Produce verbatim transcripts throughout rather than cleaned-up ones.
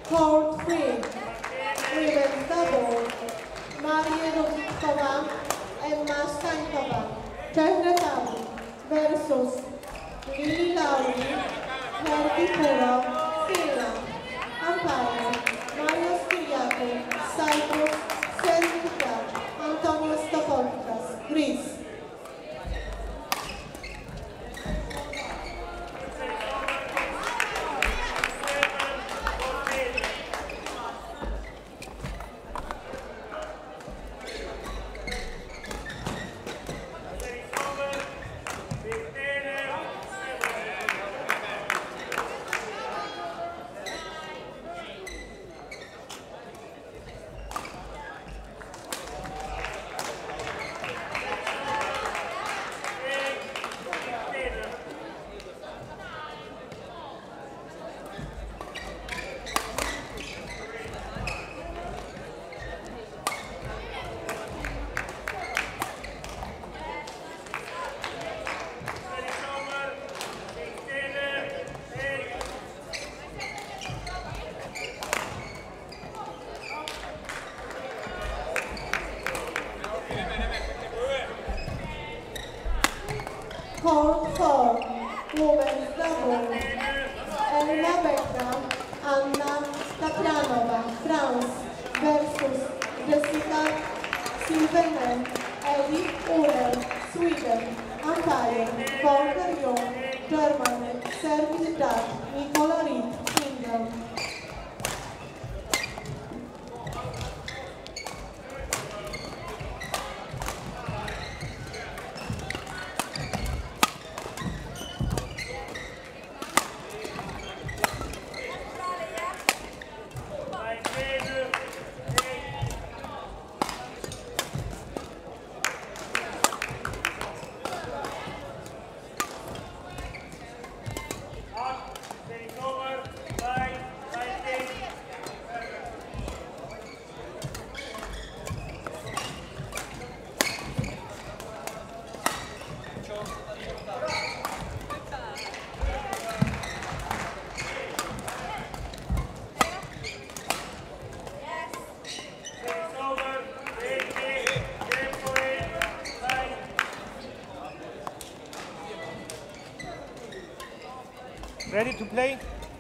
Court three, women's double, Růžičková and Staňková, R thirty versus Lilli, Lauri, Heidi, Puro, Finland. Umpire, Cyprus, Serbia, Antonio Stopolkas, Greece. Court four, women's double, Rebecca, Anna Takranova, France, versus Jessica Silverman, Heidi, Sweden. Umpire, Volker Young, Germany, Service Dutch, Nicola Reed, England. Ready to play?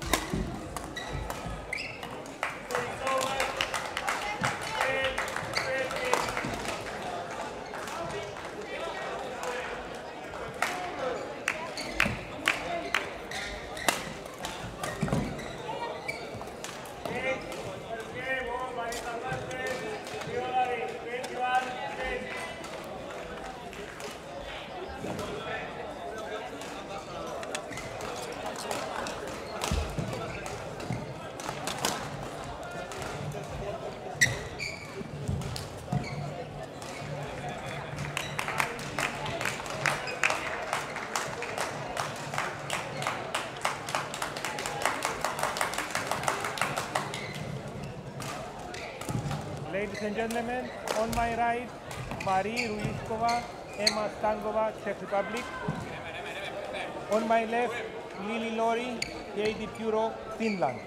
Ladies and gentlemen, on my right, Růžičková, Staňková, Czech Republic. On my left, Lilli, Lauri, Heidi, Puro, Finland.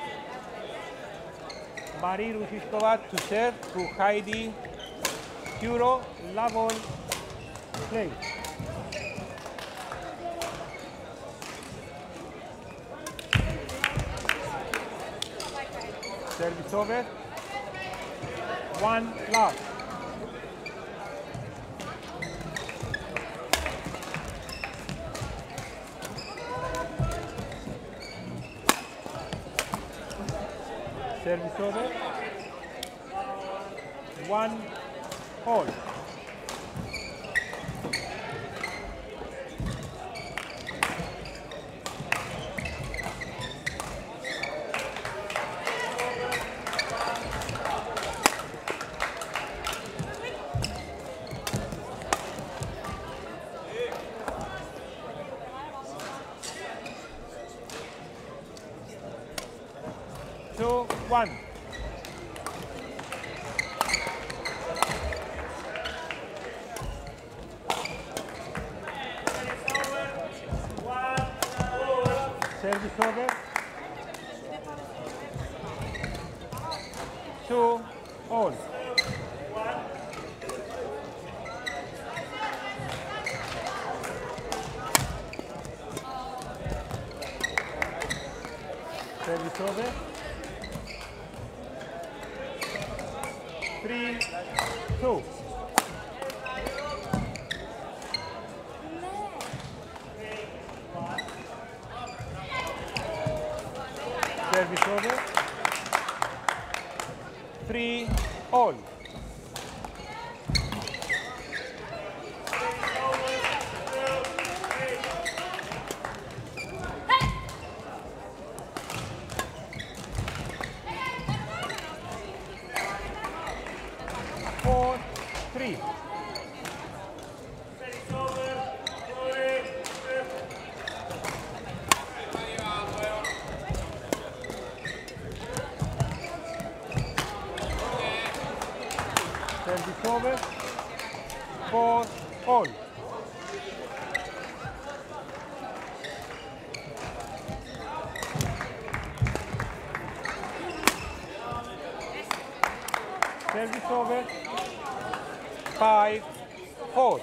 Růžičková to serve to Heidi, Puro, Lauri, play. Service over. One love. Service over. One all. Two, one. Service over. two, all. Service over. Three, two. Service over. Three, all. Four, three. Service over. Four, all. Service over. Five, four.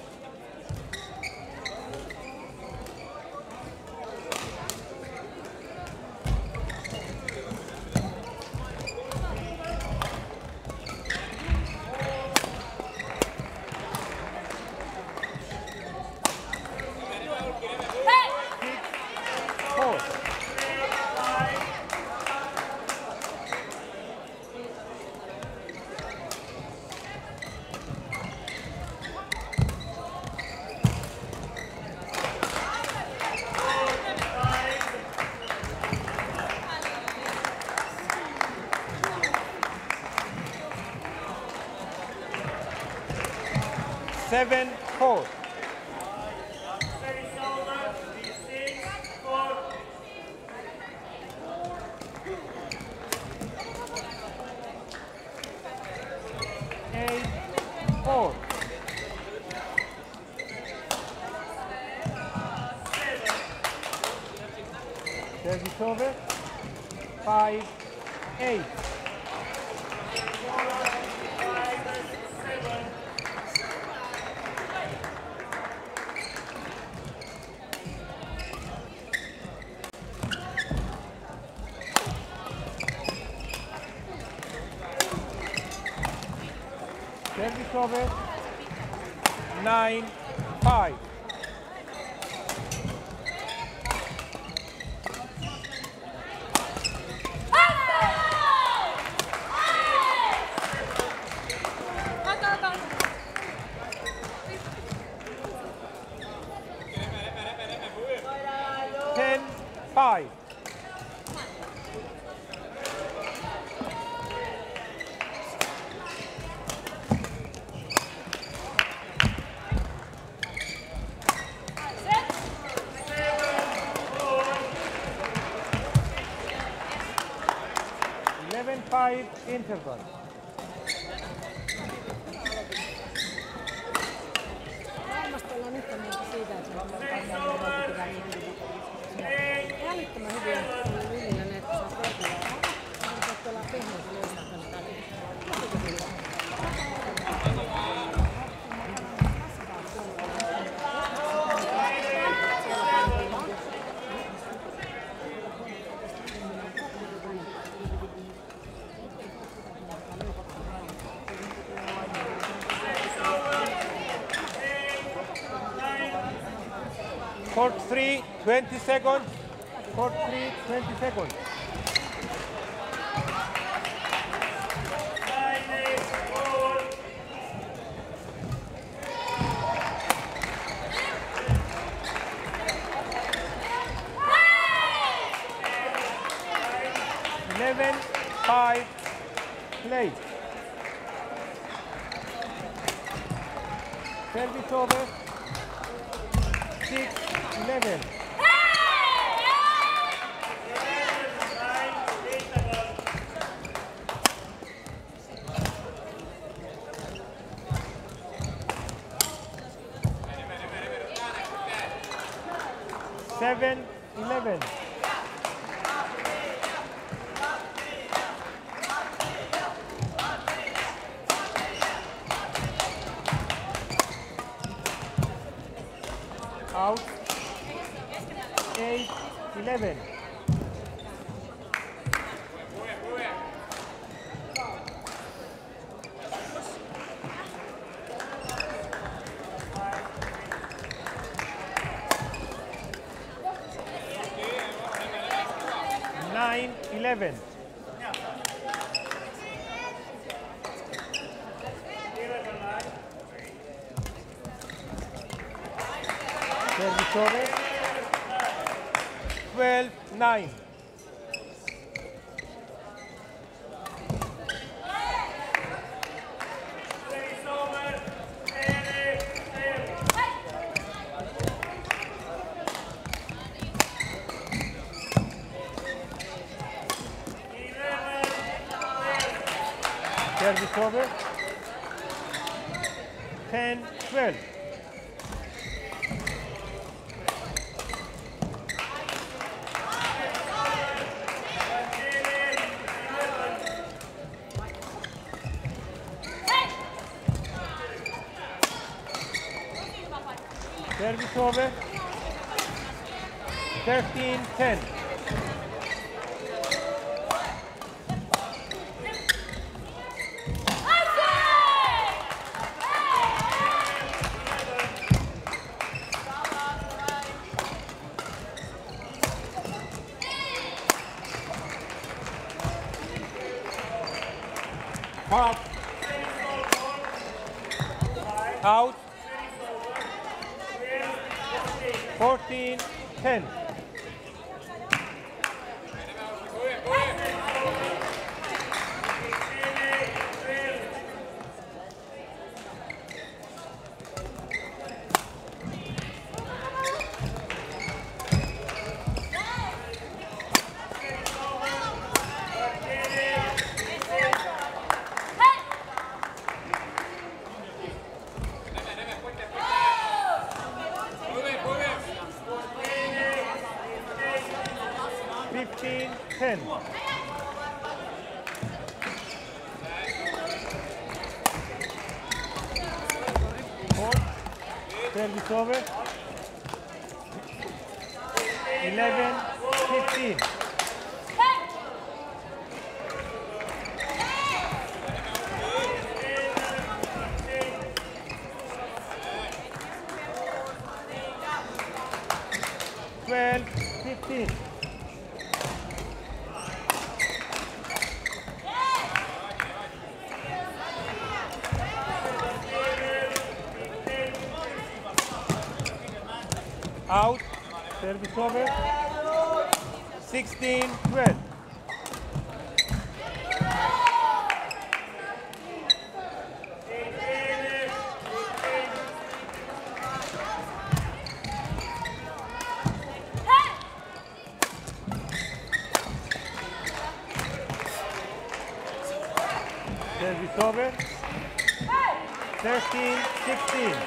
Seven, four. Eight, four. Service over. Five, eight. Service over. Nine, five. Ten, five. Eleven, five, interval. Varmasti ollaan yhtä mieltä siitä, että se on pitää niin älyttömän hyviä Lillillä ne, että saa perkeleä. On saattu olla pehmeitä löytää tänne täällä. Court three, twenty seconds. Court three, twenty seconds. Eleven, five, play. Service over. Six, eleven. Seven, eleven. Out. eight eleven. nine eleven. Service over. twelve nine. Service over. ten twelve. Service over. thirteen ten. Pop. Out. fourteen ten. fifteen ten. Four. Service over. eleven fifteen. twelve fifteen. Out. Service over. sixteen twelve. Service over. thirteen sixteen.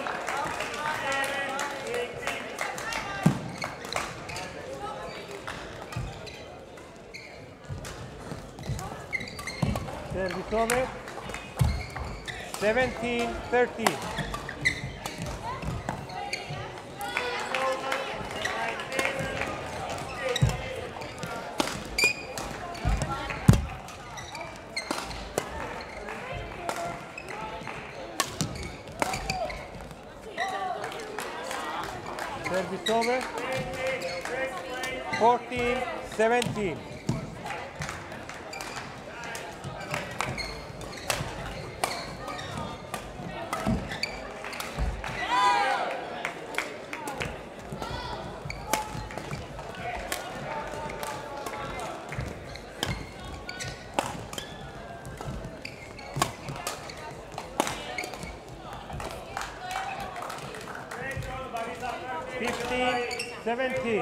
Service over. seventeen thirteen. Service over. fourteen seventeen. fifteen seventeen.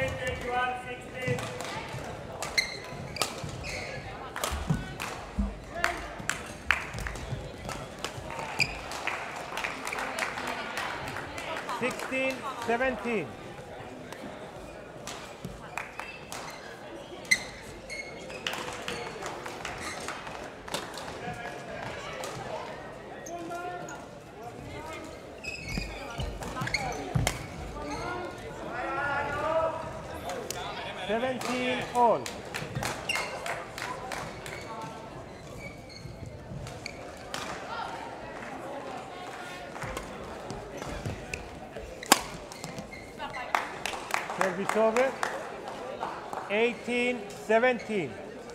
sixteen seventeen. seventeen all. Service over. eighteen seventeen.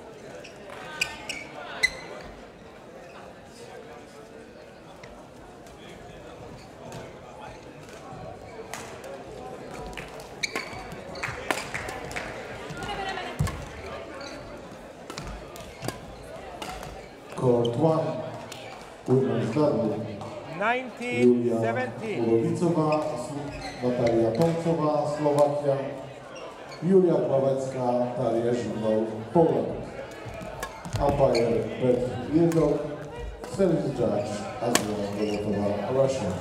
Court one, women's double. nineteen seventeen. Růžičková, Natalia Tomcová, Slovakia. Julia Plavecká, Talia Živnou, Poland. Umpire Petr Jedok, service judge Azura Bogotová, Russia.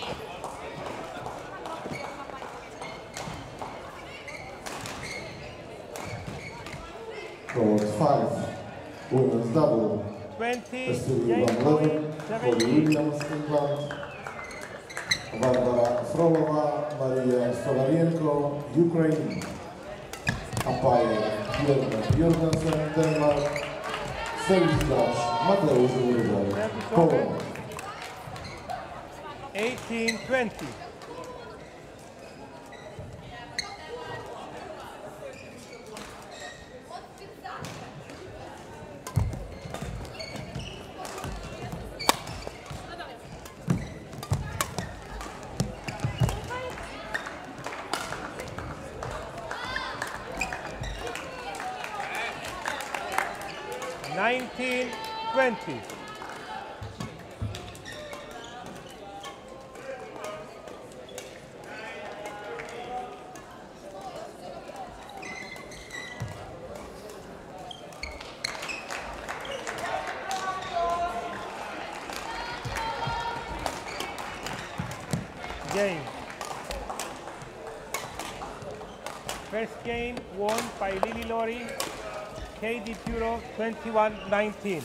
Court five, women's double. twenty, One eleven for Williams, England. Barbara Frolova, Maria Stolarienko, Ukraine. Umpire Björn Björnsen, Denmark. Service judge Mateusz Urban, Poland. eighteen twenty. nineteen twenty. Game. First game won by Lilli Lauri, Heidi Puro, twenty-one nineteen.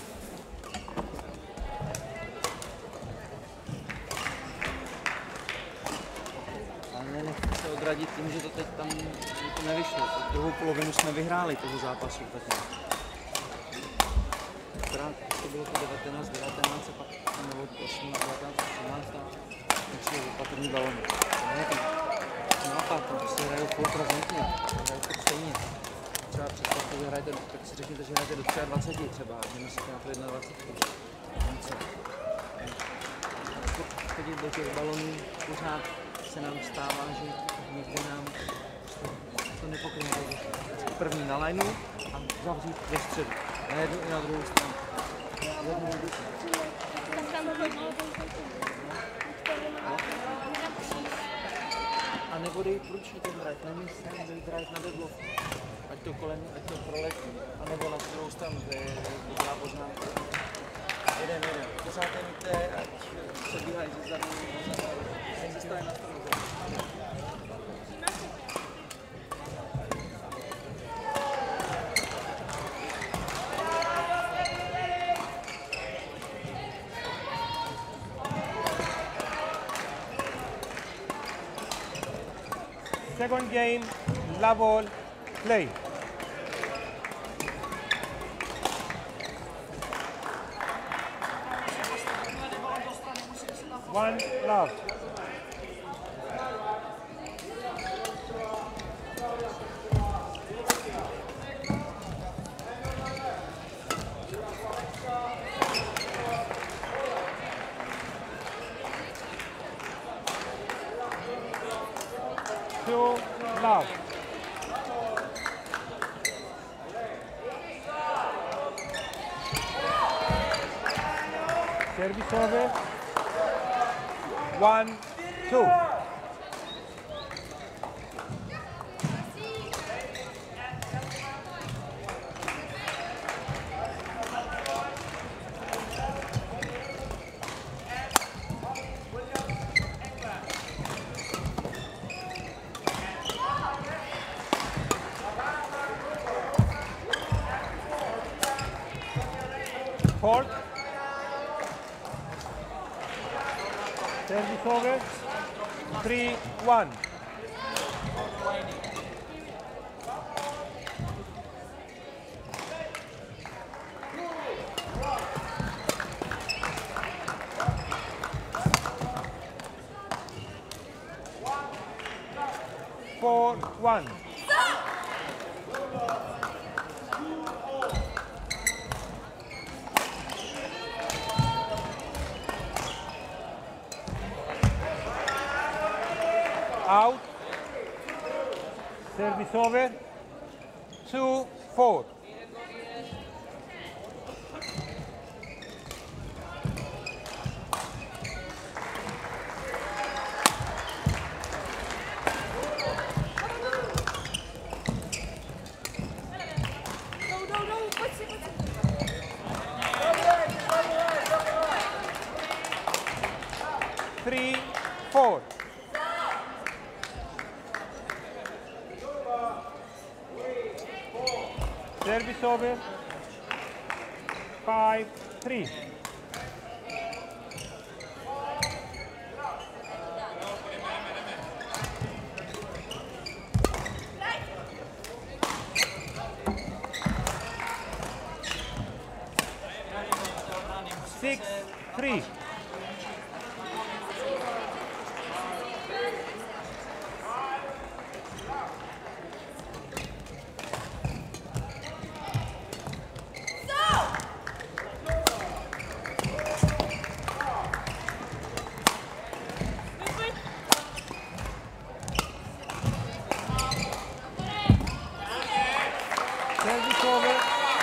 Ale nechci se odradit tím, že to teď tam to nevyšlo. Druhou polovinu jsme vyhráli toho zápasu. Akorát to bylo to devatenáct devatenáct, pak nebo osmnáct devatenáct osmnáct a nechci opatrný balon. Naopak, to se hrajou furt razentně, hrajou furt stejně. Třeba představte, že hrajete, tak si řekněte, že hrajete do dvacet tři třeba, že myslíte na to dvacet jedna. Něco. Chodit do těch balonů, pořád se nám stává, že někde nám to nepokryne. První na lineu a zavřít ve středu. Na jednu i na druhou stranu. A nebo dej průčí ten drive, nemysl sem, dej drive na deadlock. Ať to kolem, ať to proletí, a nebo na druhou stranu, to je dobrá poznámka. Jeden, jeden. Pořád nevíte, ať se bíhají ze zadu, se zastaví na stranu. Second game, la ball, play. One love. Two love. Service over. One, two. Fourth. Service over. Three, one. four, one. Out. Service over. Two, four. Three, four. Service over. Five, three. Six, three. Service over.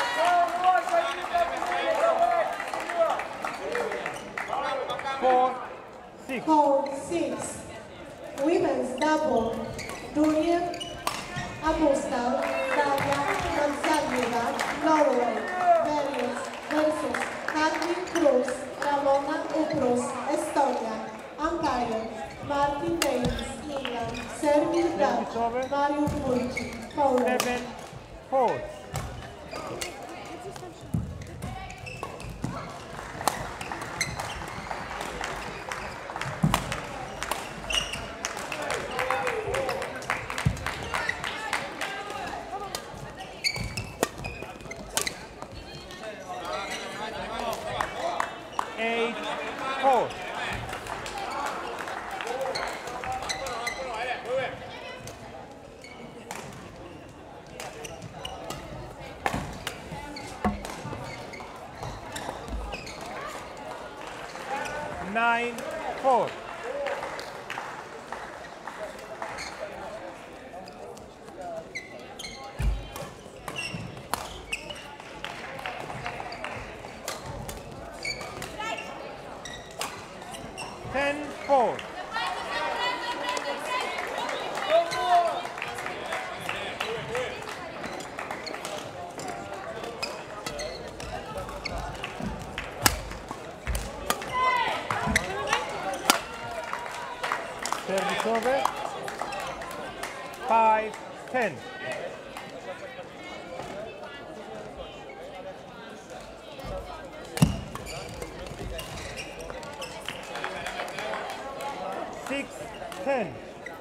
Four, six. Four, six. Women's double. Dunia, Apostol, Daria, Staňková, Lauri versus Heidi, Cruz, Ramona, Uprus, Estonia. Umpire, Martin Davis, England. Service Dutch, Mario Puro, Poland. Seven, four. Eight, four. Nine, four. Ten, four. Service over. Five, ten. Six, ten.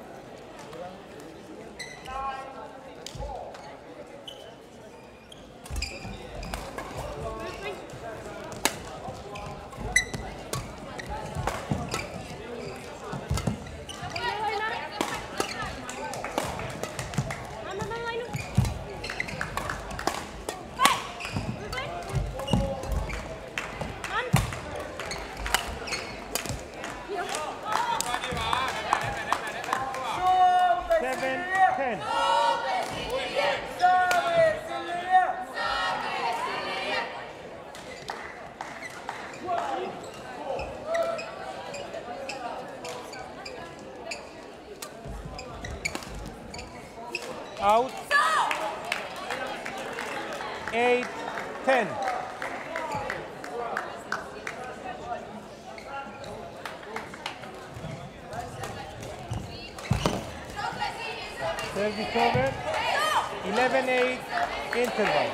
Seven, ten. Out. Eight, ten. Service over. Eleven, eight. Interval.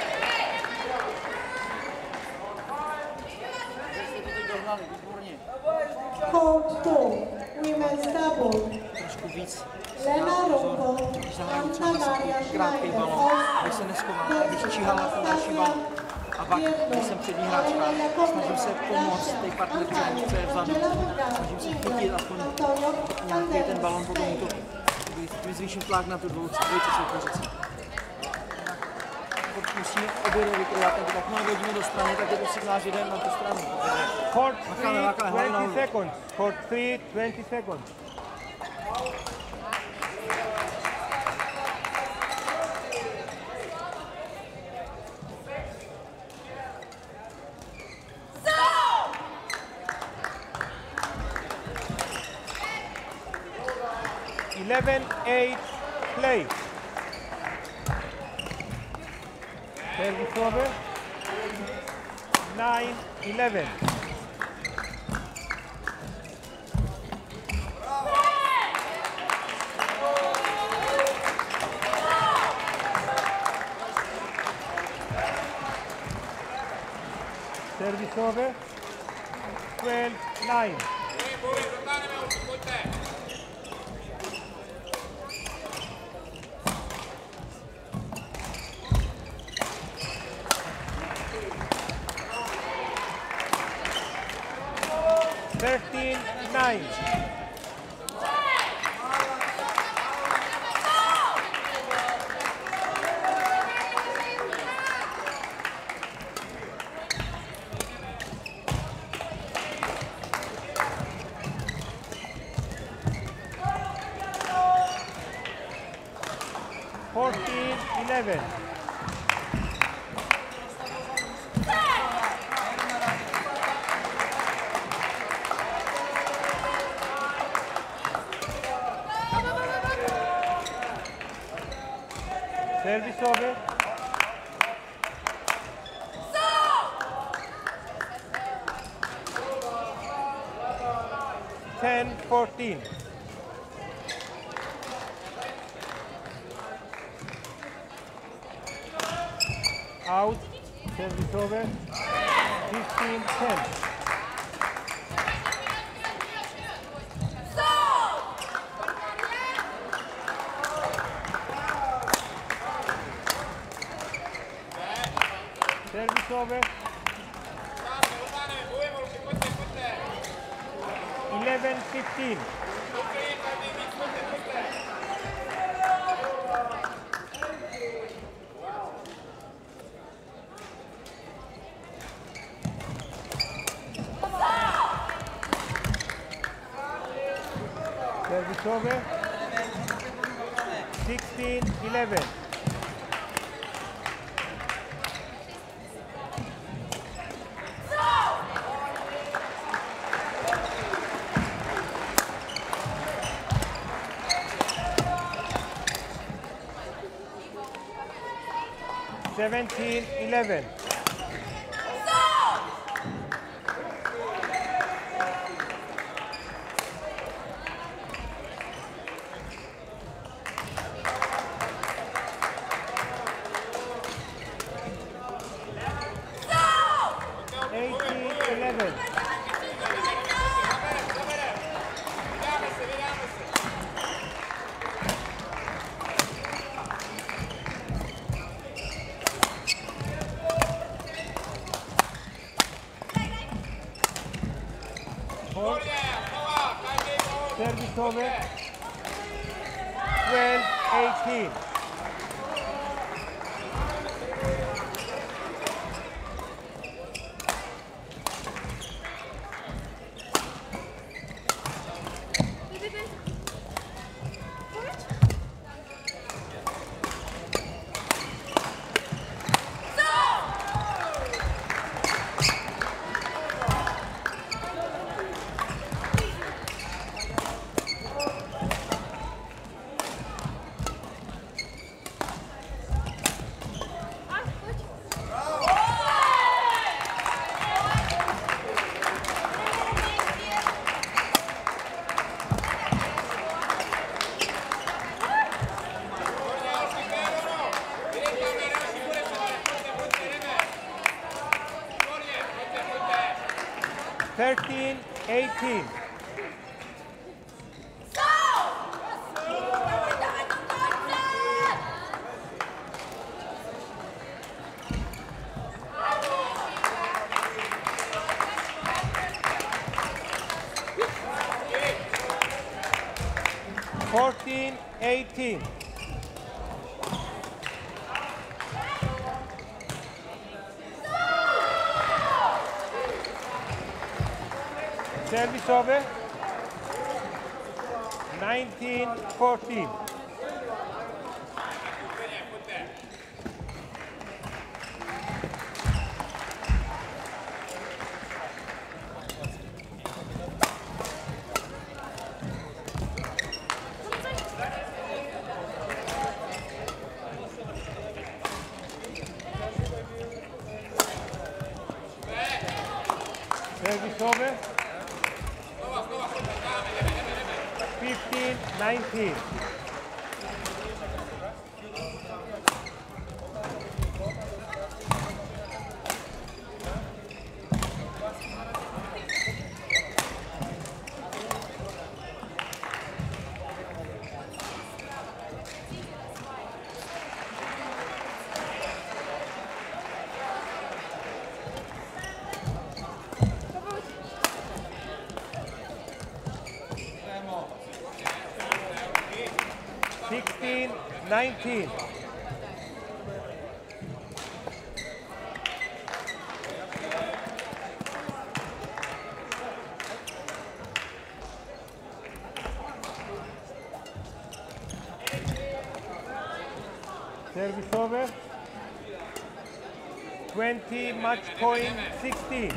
Court two. Women's double. Trošku víc. Lena Ruko, Anta Maria Krátký balon, když se neskovala, když číhala ten další balon. A pak, když jsem přední hráčka, snažím se pomoct té partnerce, co je vzadu. Snažím se chytit aspoň nějaký ten balon po tom útoku. tím zvýším tlak na tu dvojce soupeřici. Musíme obě dvě vykrývat, takže jakmile hodíme do strany, tak je to signál, že jdeme na tu stranu. Court three, twenty seconds. Court three, twenty seconds. eleven eight, play. Service over. nine eleven. Service over. twelve nine. thirteen nine. fourteen eleven. Service over. ten fourteen. Out. Service over. fifteen ten. Service over. eleven fifteen. Service over. sixteen eleven. seventeen eleven. eighteen eleven. Service over. twelve eighteen. thirteen eighteen. fourteen eighteen. fourteen. Service over. nineteen fourteen. Service over. fifteen nineteen. sixteen nineteen. Service over. twenty match point sixteen.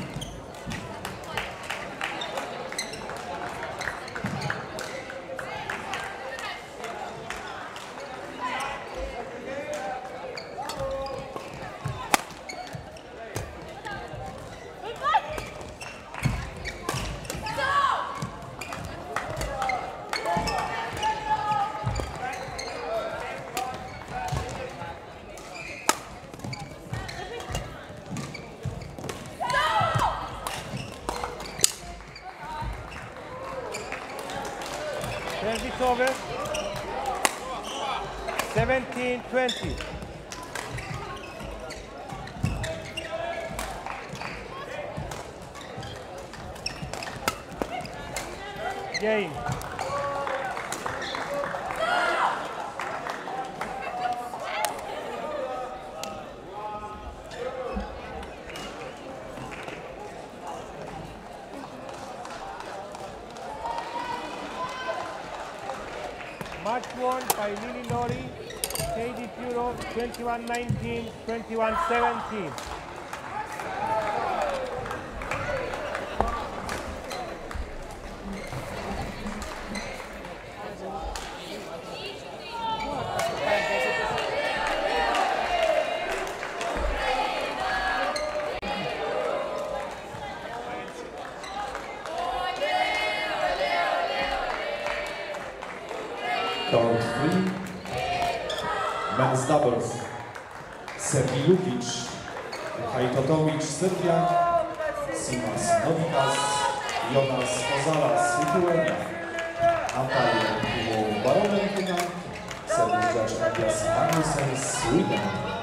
Service over. seventeen twenty. Game. Match won by Lilli Lauri, Heidi Puro, twenty-one nineteen, twenty-one seventeen. Count three. Men's doubles. Sergijukic, Hajtotowicz, Serbia, Simas Novikas, Jonas Ozalas, Lithuania, Natalia Baromentina, Sergiusz Agnias Magnussen, Sweden.